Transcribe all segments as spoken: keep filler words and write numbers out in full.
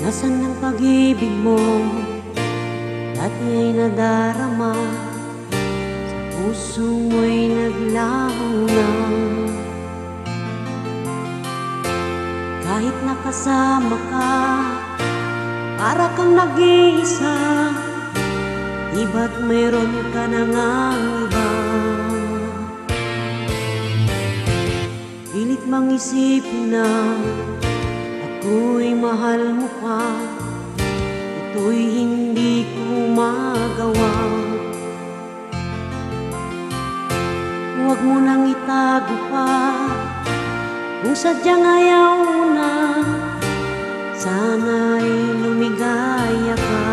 Nasaan ang pag-ibig mo? Dati ay nadarama, sa puso mo'y naglaho na. Kahit nakasama ka, para kang nag-iisa, di ba't mayroon ka na ngang iba? Pilit mang isipin na ako'y mahal mo pa, ito'y hindi ko magawa. Huwag mo nang itago pa, kung sadyang ayaw mo na, sana'y lumigaya ka.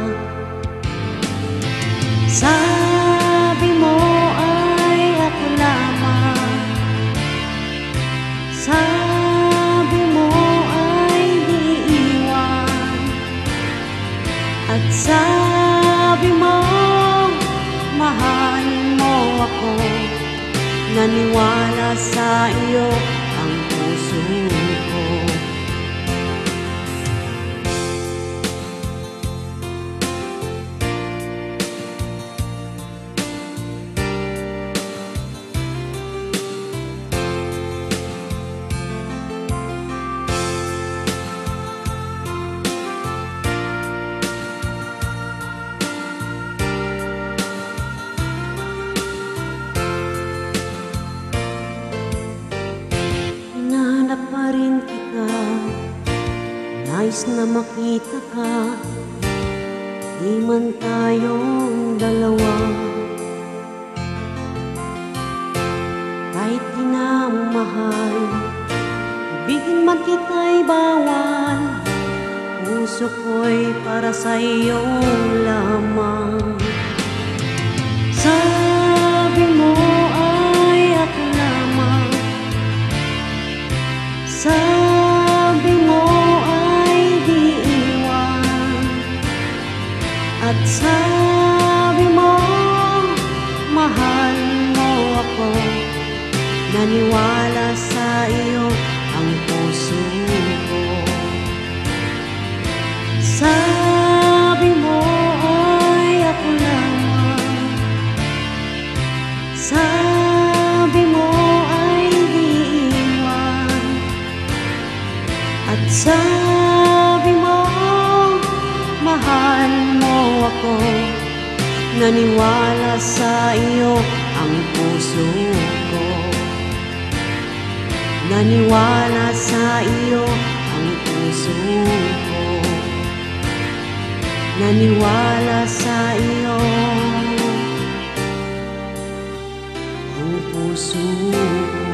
Sabi mo ay ako lamang, sabi mo ay di iwan, at sabi mo mahal mo ako. Naniwala sa iyo ang puso ko. Hinahanap pa rin kita, nais na makita ka, di man tayong dalawa. Kahit di na mahal, ibigin man kita'y bawal, puso ko'y para sa iyo lamang. Sabi mo ay ako lamang, sabi mo ay di iwan, at sabi mo mahal mo ako. Naniwala sa iyo ang puso ko. Sabi mo ay ako lamang, sabi mo ay di iwan, at sabi mo mahal mo ako. Naniwala sa iyo ang puso ko. Naniwala sa iyo ang puso ko. Naniwala sa iyo ang puso ko.